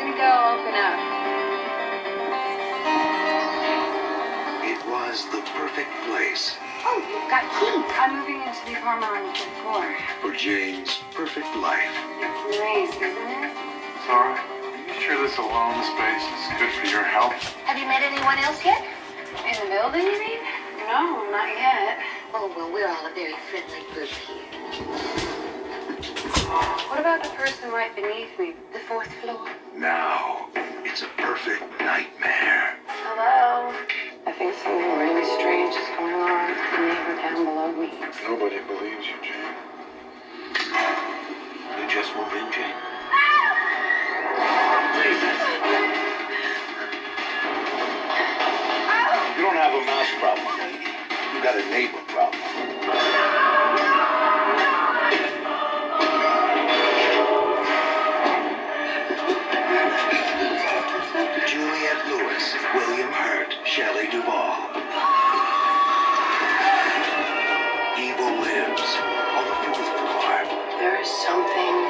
gonna go open up. It was the perfect place. Oh, you've got keys. I'm moving into the apartment on the fifth floor. For Jane's perfect life. It's nice, isn't it? Sorry, are you sure this alone space is good for your health? Have you met anyone else yet? In the building, you mean? No, not yet. Oh, well, we're all a very friendly group here. What about the person right beneath me? The fourth floor? Now, it's a perfect nightmare. Hello? I think something really strange is going on with the neighbor down below me. Nobody believes you, Jane. You just moved in, Jane? You don't have a mouse problem, lady. You got a neighbor problem. Juliette Lewis, William Hurt, Shelley Duvall. Evil lives on the fourth floor. There is something